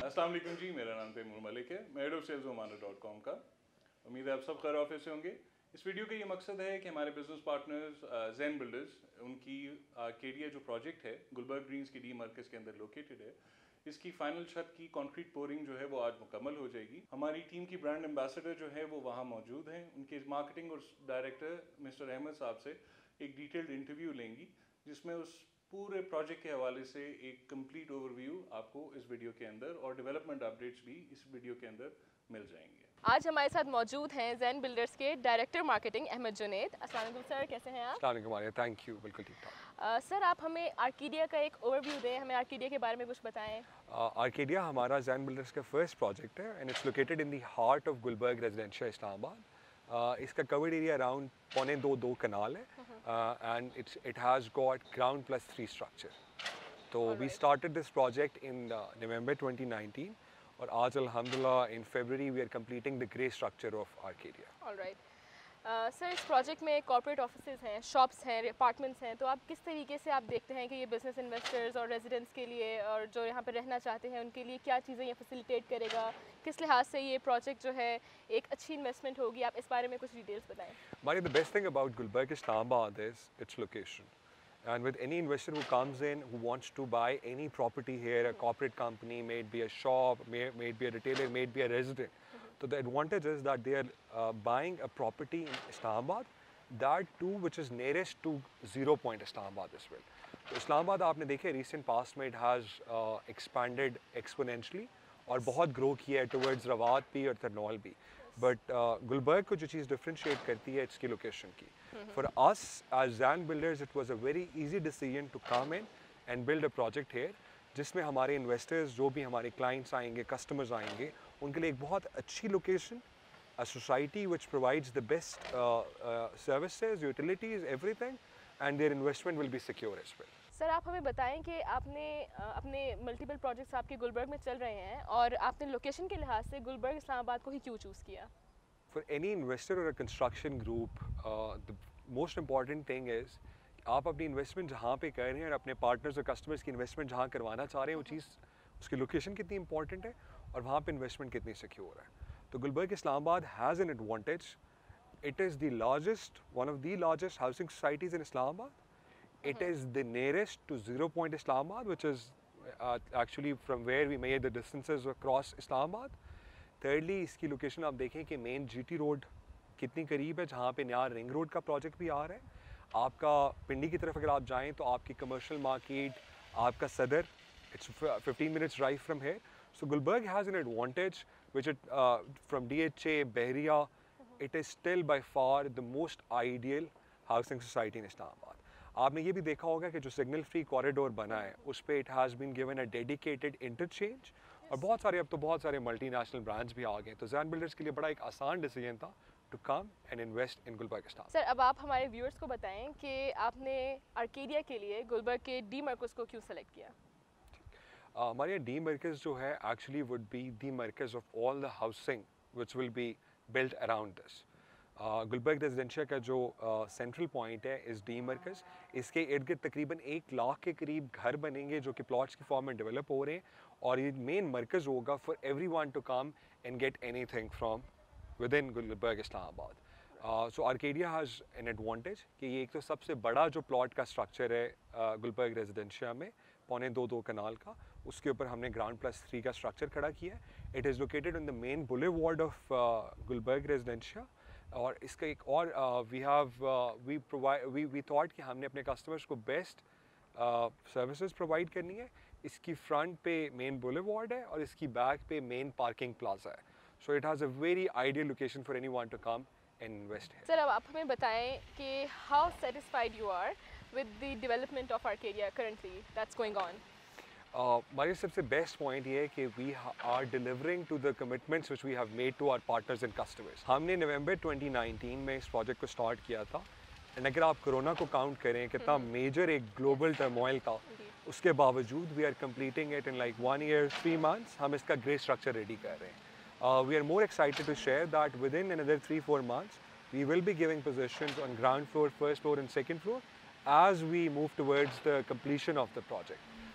अस्सलाम वालेकुम जी, मेरा नाम तैमूर मलिक है। मैं हेड ऑफ सेल्स ओमानो.com का। उम्मीद है आप सब खैर ऑफिस से होंगे। इस वीडियो का ये मकसद है कि हमारे बिजनेस पार्टनर्स ज़ैन बिल्डर्स, उनकी आर्केडिया जो प्रोजेक्ट है गुलबर्ग ग्रीन्स की डी मरकज़ के अंदर लोकेटेड है, इसकी फाइनल छत की कंक्रीट पोरिंग जो है वो आज मुकम्मल हो जाएगी। हमारी टीम की ब्रांड एम्बेसडर जो है वो वहाँ मौजूद हैं। उनके मार्केटिंग और डायरेक्टर मिस्टर अहमद साहब से एक डिटेल्ड इंटरव्यू लेंगी, जिसमें उस पूरे प्रोजेक्ट के हवाले से एक कंप्लीट ओवरव्यू आपको इस वीडियो के अंदर और डेवलपमेंट अपडेट्स भी इस वीडियो के अंदर मिल जाएंगे। आज हमारे साथ मौजूद हैं ज़ैन बिल्डर्स के डायरेक्टर मार्केटिंग अहमद जुनैद। अस्सलाम वालेकुम सर, कैसे हैं आप? अस्सलाम वालेकुम, थैंक यू, बिल्कुल ठीक ठाक। सर, आप हमें आर्केडिया का एक ओवरव्यू दें, हमें आर्केडिया के बारे में कुछ बताएं। आर्केडिया हमारा ज़ैन बिल्डर्स का फर्स्ट प्रोजेक्ट है and it's located in the heart of Gulberg residential Islamabad. इसका कवर्ड एरिया अराउंड 2.2 कनाल है and it has got ground plus 3 structure. तो we started this project in November 2019 और आज अल्हम्दुलिल्लाह in February we are completing the grey structure of Arcadia. Alright sir, इस project में corporate offices हैं, shops हैं, apartments हैं, तो आप किस तरीके से आप देखते हैं कि ये बिजनेस इन्वेस्टर्स और रेजिडेंट्स के लिए और जो यहाँ पर रहना चाहते हैं उनके लिए क्या चीज़ें ये फैसिलिटेट करेगा, किस लिहाज से ये प्रोजेक्ट जो है एक अच्छी इन्वेस्टमेंट होगी, आप इस बारे में कुछ डिटेल्स बताएं। Mari, the best thing about Gulbarg Islamabad is its location. And with any investor who comes in, who wants to buy any property here, a corporate company, may it be a shop, may it be a retailer, may it be a resident. So the advantage is that they are buying a property in Islamabad, that too which is nearest to 0 point Islamabad as well. So Islamabad आपने देखे recent past में it has expanded exponentially और बहुत grow किया है towards रवात भी और तरनौल भी. बट गुलबर्ग को जो चीज़ डिफ्रेंशिएट करती है इसकी लोकेशन की. For us as Zain builders it was a very easy decision to come in and build a project here, जिसमें हमारे इन्वेस्टर्स जो भी हमारे क्लाइंट्स आएंगे, कस्टमर्स आएंगे, उनके लिए एक बहुत अच्छी location, a society which provides the best services, utilities, everything, and their investment will be secure as well. Sir, आप हमें बताएं कि आपने अपने मल्टीपल प्रोजेक्ट्स आपके गुलबर्ग में चल रहे हैं और आपने लोकेशन के लिहाज से गुलबर्ग इस्लामाबाद को ही क्यों चूज़ किया? फॉर एनी इन्वेस्टर और a construction group the most important thing is आप अपनी इन्वेस्टमेंट जहाँ पे कर रहे हैं और अपने पार्टनर्स और कस्टमर्स की इन्वेस्टमेंट जहाँ करवाना चाह रहे हैं, वो चीज़ उसकी लोकेशन कितनी इंपॉर्टेंट है और वहाँ पे इन्वेस्टमेंट कितनी सिक्योर है. तो Gulberg Islamabad has an advantage. It is the largest, one of the largest housing societies in Islamabad. It is the nearest to 0 point Islamabad, which is actually from where we made the distances across Islamabad. Thirdly, इसकी location आप देखें कि main GT road कितनी करीब है, जहाँ पे नया रिंग रोड का प्रोजेक्ट भी आ रहा है. आपका पिंडी की तरफ अगर आप जाएं तो आपकी कमर्शियल मार्केट, आपका सदर, it's 15 minutes drive from here. So Gulbarg has an advantage, which from DHA, Bahriya, it is still by far the most ideal housing society in Islamabad. आपने ये भी देखा होगा कि जो सिग्नल फ्री कॉरिडोर बना है उस पर it has been given a dedicated interchange और बहुत सारे अब तो बहुत सारे मल्टीनेशनल ब्रांड्स भी आ गए. तो ज़ैन बिल्डर्स के लिए बड़ा एक आसान डिसीजन था to come and invest in Gulberg Islamabad. Sir, अब आप हमारे व्यूअर्स को बताएं कि आपने आर्केडिया के लिए गुलबर्ग के डी मरकज़ को क्यों सेलेक्ट किया? हमारे डी मरकज़ जो है एक्चुअली वुड बी दी मरकज़ of all the housing which will be built around this. Gulberg residential का जो सेंट्रल पॉइंट है इस डी मरकज़, इसके इर्द गिर्द तकरीबन 1 लाख के करीब घर बनेंगे जो कि प्लॉट्स की फॉर्म में डेवलप हो रहे हैं और ये मेन मरकज़ होगा for everyone to come and get anything from within Gulberg Islamabad. So Arcadia has an advantage कि ये एक तो सबसे बड़ा जो प्लॉट का स्ट्रक्चर है गुलबर्ग रेजिडेंशिया में 2.2 कनाल का, उसके ऊपर हमने ग्राउंड प्लस 3 का स्ट्रक्चर खड़ा किया है. It is located in the main boulevard of Gulberg residential. और इसका एक और वी थॉट कि हमने अपने कस्टमर्स को बेस्ट सर्विसेज प्रोवाइड करनी है. इसकी फ्रंट पे मेन बुलेवार्ड है और इसकी बैक पे मेन पार्किंग प्लाजा है. So it has a very ideal location for anyone to come and invest here. Sir, अब आप हमें बताएं कि how satisfied you are with the development of Arcadia currently that's going on. हमारे सबसे best point ये है कि we are delivering to the commitments which we have made to our partners and customers. हमने नवंबर 2019 में इस project को start किया था एंड अगर आप कोरोना को काउंट करें कितना मेजर एक ग्लोबल टर्मोइल था, उसके बावजूद we are completing it in like 1 year 3 months. हम इसका ग्रे स्ट्रक्चर रेडी कर रहे हैं. We are more excited to share that within another 3-4 months we will be giving positions on ground floor, first floor and second floor as we move towards the completion of the project.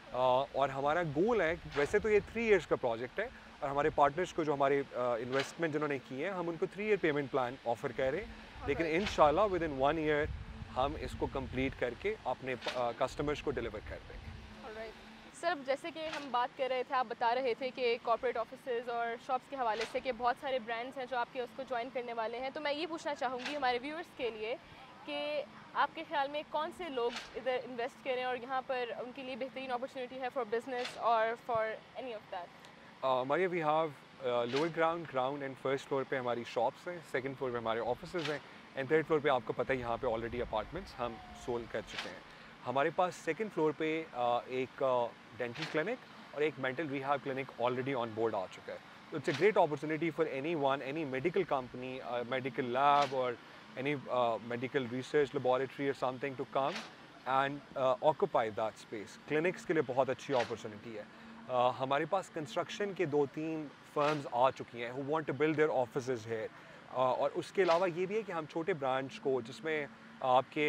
और हमारा गोल है, वैसे तो ये 3 years का project है, और हमारे पार्टनर्स को जो हमारे इन्वेस्टमेंट जिन्होंने किए हैं, हम उनको 3 ईयर पेमेंट प्लान ऑफ़र कर रहे हैं, लेकिन इंशाल्लाह विद इन 1 ईयर हम इसको कंप्लीट करके अपने कस्टमर्स को डिलीवर कर देंगे। सर, जैसे कि हम बात कर रहे थे, आप बता रहे थे कि कॉर्पोरेट ऑफिसेज और शॉप्स के हवाले से कि बहुत सारे ब्रांड्स हैं जो आपके उसको ज्वाइन करने वाले हैं, तो मैं ये पूछना चाहूँगी हमारे व्यूअर्स के लिए कि आपके ख्याल में कौन से लोग इधर इन्वेस्ट करें और यहाँ पर उनके लिए बेहतरीन अपॉर्चुनिटी है फॉर बिजनेस और for any of that? Maria, we have lower ground and first floor पे हमारी शॉप्स हैं, सेकंड फ्लोर पे हमारे ऑफिसेज हैं, एंड थर्ड फ्लोर पे आपको पता है यहाँ पे ऑलरेडी अपार्टमेंट्स हम सोल्ड कर चुके हैं। हमारे पास सेकंड फ्लोर पे एक डेंटल क्लिनिक और एक mental rehab clinic already on board आ चुका है। तो it's a great opportunity for any medical company, medical lab और any medical research laboratory or something to come and occupy that space. Clinics के लिए बहुत अच्छी opportunity है। हमारे पास कंस्ट्रक्शन के 2-3 फर्म्स आ चुकी हैं who want to build their offices here. और उसके अलावा ये भी है कि हम छोटे ब्रांच को, जिसमें आपके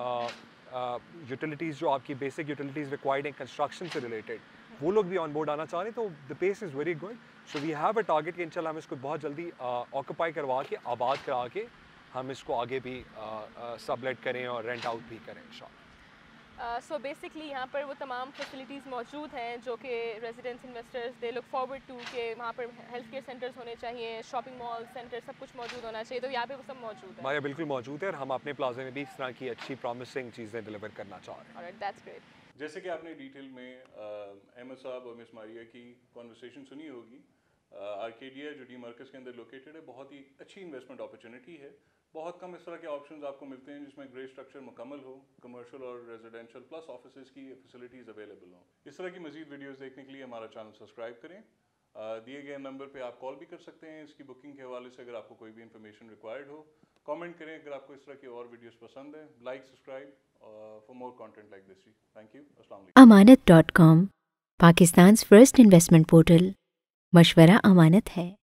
यूटिलिटीज़ जो आपकी बेसिक यूटिलिटीज़ रिक्वायर्ड हैं कंस्ट्रक्शन से रिलेटेड, वो लोग भी ऑन बोर्ड आना चाह रहे हैं, तो the pace is very good. So we have a target कि इंशाल्लाह हम इसको बहुत जल्दी ऑक्यूपाई करवा के, आबाद करा के हम इसको आगे भी सबलेट करें और रेंट आउट भी करें इंशाल्लाह। सो बेसिकली यहाँ पर वो तमाम फैसिलिटीज़ मौजूद हैं जो कि residents investors they look forward to के वहाँ पर हेल्थ केयर सेंटर्स होने चाहिए, शॉपिंग मॉल सेंटर सब कुछ मौजूद होना चाहिए, तो यहाँ पे वो सब मौजूद है। हमारे बिल्कुल मौजूद है, और हम अपने प्लाजा में भी इस तरह की अच्छी प्रॉमिसिंग चीज़ें डिलीवर करना चाह रहे हैं। Alright, that's great. जैसे कि आपने डिटेल में अहमद साहब और मिस मारिया की कॉन्वर्सेशन सुनी होगी, आर्केडिया जो डी मार्कस के अंदर लोकेटेड है, बहुत ही अच्छी इन्वेस्टमेंट अपॉर्चुनिटी है। बहुत कम इस तरह के ऑप्शंस आपको मिलते हैं जिसमें ग्रे स्ट्रक्चर मुकम्मल हो, कमर्शियल और रेजिडेंशियल प्लस ऑफिसेज की फैसिलिटीज़ अवेलेबल हो। इस तरह की मजीद वीडियोस देखने के लिए हमारा चैनल सब्सक्राइब करें। दिए गए नंबर पे आप कॉल भी कर सकते हैं इसकी बुकिंग के हवाले से, अगर आपको कोई भी इन्फॉर्मेशन रिक्वायर्ड हो। कमेंट करें अगर आपको इस तरह की और वीडियोस पसंद है। Like, subscribe for more content like this. Thank you. अस्सलाम वालेकुम। Amanat.com, Pakistan's first investment portal. मशवरा अमानत है।